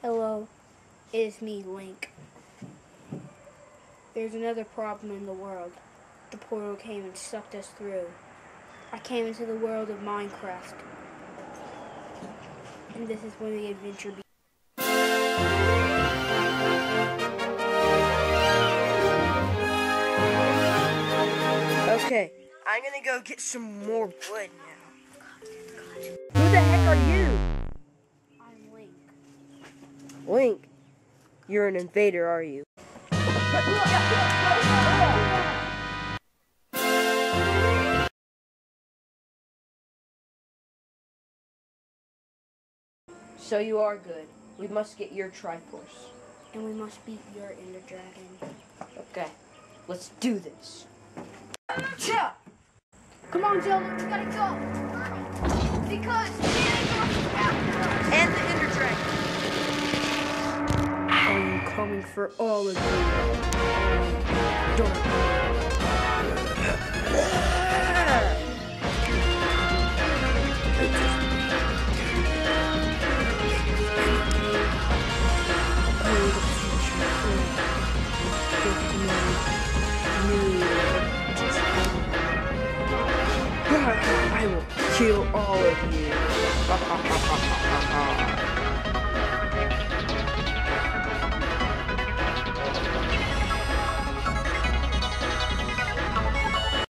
Hello, it is me, Link. There's another problem in the world. The portal came and sucked us through. I came into the world of Minecraft. And this is when the adventure begins. Okay, I'm gonna go get some more wood now. Who the heck are you? I'm Link. Link, you're an invader, are you? So you are good. We must get your Triforce. And we must beat your Ender Dragon. Okay, let's do this. Yeah. Come on, Joe, we gotta go. Because And the Ender Dragon. I am coming for all of you. I will kill all of you.